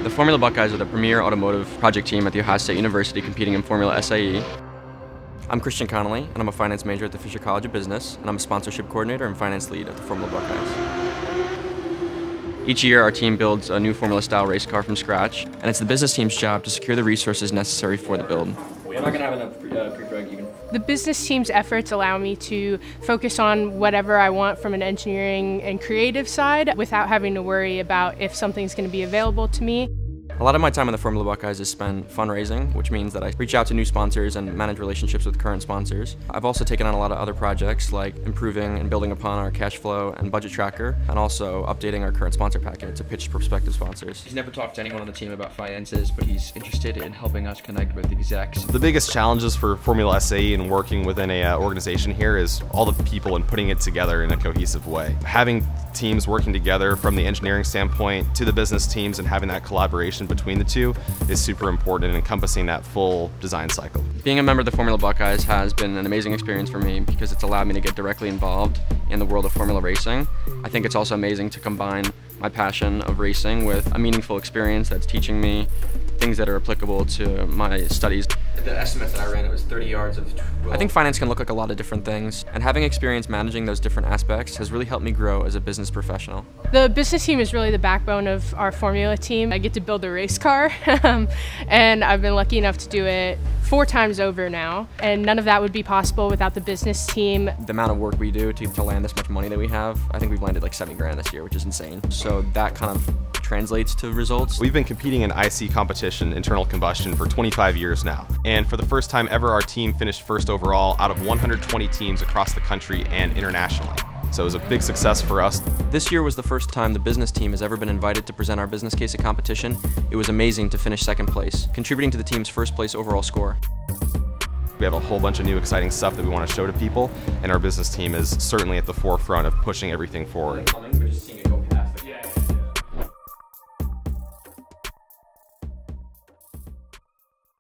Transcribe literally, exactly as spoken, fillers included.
The Formula Buckeyes are the premier automotive project team at the Ohio State University competing in Formula S A E. I'm Christian Connolly, and I'm a finance major at the Fisher College of Business, and I'm a sponsorship coordinator and finance lead at the Formula Buckeyes. Each year, our team builds a new Formula-style race car from scratch, and it's the business team's job to secure the resources necessary for the build. I'm not going to have enough pre uh, pre-preg. You can... The business team's efforts allow me to focus on whatever I want from an engineering and creative side without having to worry about if something's going to be available to me. A lot of my time in the Formula Buckeyes is spent fundraising, which means that I reach out to new sponsors and manage relationships with current sponsors. I've also taken on a lot of other projects like improving and building upon our cash flow and budget tracker, and also updating our current sponsor packet to pitch prospective sponsors. He's never talked to anyone on the team about finances, but he's interested in helping us connect with execs. The biggest challenges for Formula S A E and working within a uh, organization here is all the people and putting it together in a cohesive way. Having teams working together from the engineering standpoint to the business teams and having that collaboration between the two is super important in encompassing that full design cycle. Being a member of the Formula Buckeyes has been an amazing experience for me because it's allowed me to get directly involved in the world of formula racing. I think it's also amazing to combine my passion of racing with a meaningful experience that's teaching me things that are applicable to my studies. The estimate that I ran, it was thirty yards of twelve. I think finance can look like a lot of different things, and having experience managing those different aspects has really helped me grow as a business professional. The business team is really the backbone of our formula team. I get to build a race car, and I've been lucky enough to do it four times over now, and none of that would be possible without the business team. The amount of work we do to, to land this much money that we have, I think we've landed like seventy grand this year, which is insane. So that kind of translates to results. We've been competing in I C competition, internal combustion, for twenty-five years now. And for the first time ever, our team finished first overall out of one hundred twenty teams across the country and internationally. So it was a big success for us. This year was the first time the business team has ever been invited to present our business case at competition. It was amazing to finish second place, contributing to the team's first place overall score. We have a whole bunch of new exciting stuff that we want to show to people, and our business team is certainly at the forefront of pushing everything forward.